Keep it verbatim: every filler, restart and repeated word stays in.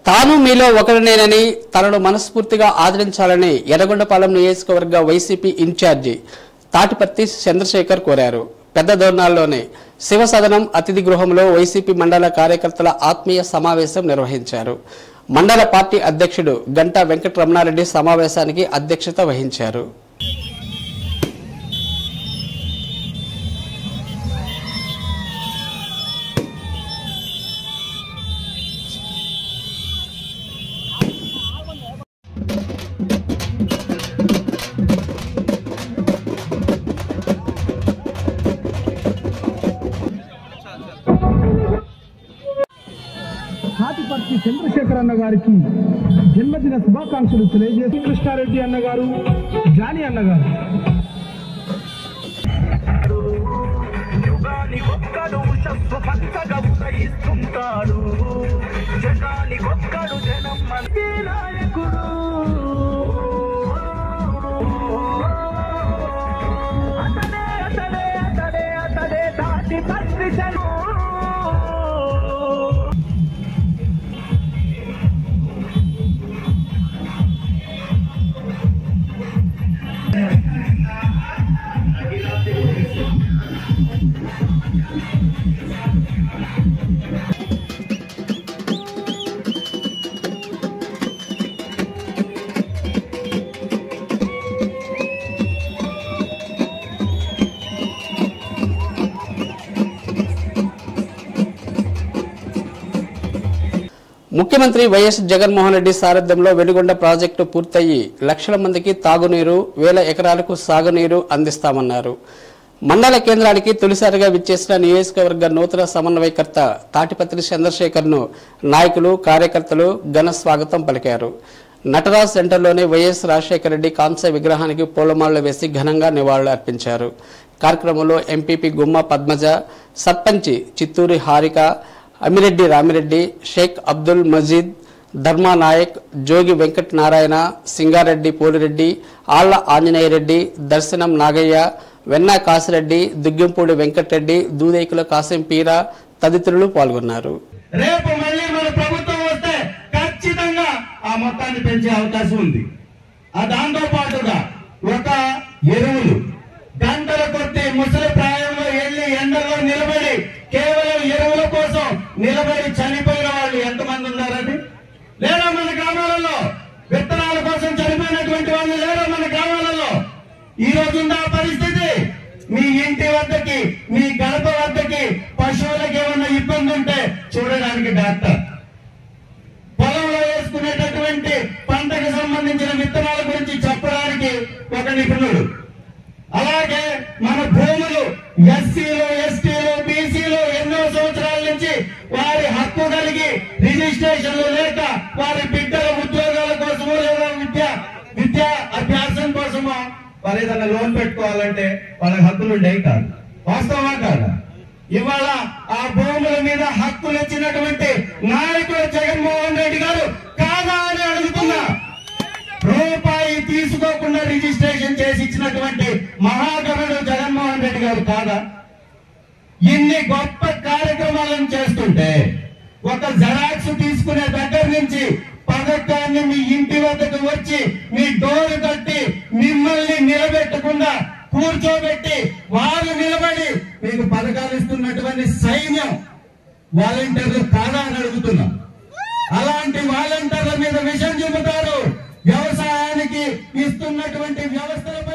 తాను మీలో ఒకరినేనని తనను మనస్ఫూర్తిగా ఆదరించాలని ఎర్రగొండపాలెం నియోజకవర్గ వైసీపీ ఇన్ఛార్జి తాటిపర్తి చంద్రశేఖర్ కోరారు. పెద్ద దోర్నాల్లోని శివసదనం అతిథి గృహంలో వైసీపీ మండల కార్యకర్తల ఆత్మీయ సమావేశం నిర్వహించారు. మండల పార్టీ అధ్యక్షుడు గంటా వెంకటరమణారెడ్డి సమావేశానికి అధ్యక్షత వహించారు. తాటిపర్తి చంద్రశేఖర్ అన్న గారికి జన్మదిన శుభాకాంక్షలు తెలియజేసి కృష్ణారెడ్డి అన్న గారు, జానీ అన్న గారు. ముఖ్యమంత్రి వైఎస్ జగన్మోహన్ రెడ్డి సారథ్యంలో వెలుగొండ ప్రాజెక్టు పూర్తయి లక్షల మందికి తాగునీరు, వేల ఎకరాలకు సాగునీరు అందిస్తామన్నారు. మండల కేంద్రానికి తొలిసారిగా విచ్చేసిన నియోజకవర్గ నూతన సమన్వయకర్త తాటిపత్రి చంద్రశేఖర్ ను నాయకులు, కార్యకర్తలు ఘన స్వాగతం పలికారు. నటరాజ్ సెంటర్లోని వైఎస్ రాజశేఖర రెడ్డి కాంస్య విగ్రహానికి పూలమాలలు వేసి ఘనంగా నివాళులు అర్పించారు. కార్యక్రమంలో ఎంపీపీ గుమ్మ పద్మజ, సర్పంచి చిత్తూరి హారిక, అమిరెడ్డి రామిరెడ్డి, షేక్ అబ్దుల్ మజీద్, ధర్మా నాయక్, జోగి వెంకట నారాయణ, సింగారెడ్డి పోలిరెడ్డి, ఆళ్ల ఆంజనేయరెడ్డి, దర్శనం నాగయ్య, వెన్నా కాసిరెడ్డి, దుగ్గంపూడి వెంకటరెడ్డి, దూదేకుల కాసిం పీరా తదితరులు పాల్గొన్నారు. రేపు మళ్ళీ మన ప్రభుత్వం వస్తే ఖచ్చితంగా ఆ మొత్తాన్ని పెంచే అవకాశం ఉంది. ఆ దాంతో పాటుగా ఒక ఎరువులు గంటల కొద్ది ముసలి ప్రాయంలో వెళ్లి ఎండలో నిలబడి కేవలం ఎరువుల కోసం నిలబడి చనిపోయిన వాళ్ళు ఎంతమంది ఉన్నారని, లేదా మన గ్రామాలలో విత్తనాల కోసం చనిపోయినటువంటి వాళ్ళు లేరా మన గ్రామాలలో? ఈ రోజు ఉన్న పరిస్థితి. మీ ఇంటి వద్దకి, మీ గడప వద్దకి పశువులకు ఏమన్నా ఇబ్బంది ఉంటే చూడడానికి డాక్టర్, పొలంలో వేసుకునేటటువంటి పంటకు సంబంధించిన విత్తనాల గురించి చెప్పడానికి ఒక నిపుణుడు, అలాగే మన భూములు ఎస్సీలు, ఎస్టీలు, బీసీలు ఎన్నో సంవత్సరాల నుంచి వారి హక్కు కలిగి రిజిస్ట్రేషన్లు లేక వారి బిడ్డల ఉద్యోగాల కోసమో లేదా విద్య విద్యా అభ్యాసం కోసమో వారు ఏదైనా లోన్ పెట్టుకోవాలంటే వాళ్ళకి హక్కులు ఉండేవి కాదు. వాస్తవమా కాదా? ఇవాళ ఆ భూముల మీద హక్కులు ఇచ్చినటువంటి నాయకుడు జగన్మోహన్ రెడ్డి గారు కాదా అని అడుగుతున్నా. రూపాయి తీసుకోకుండా రిజిస్ట్రేషన్ చేసి ఇచ్చినటువంటి మహాకవుడు జగన్మోహన్ రెడ్డి గారు కాదా? ఇన్ని గొప్ప కార్యక్రమాలను చేస్తుంటే ఒక జెరాక్స్ తీసుకునే దగ్గర నుంచి పథకాన్ని మీ ఇంటి వద్దకు వచ్చి మీ డోరు కట్టి మిమ్మల్ని నిలబెట్టకుండా కూర్చోబెట్టి వారు నిలబడి మీకు పథకాలు ఇస్తున్నటువంటి సైన్యం వాలంటీర్లు కాదా అని అడుగుతున్నాం. అలాంటి వాలంటీర్ల మీద విషం చూపుతారు. వ్యవసాయానికి ఇస్తున్నటువంటి వ్యవస్థలపై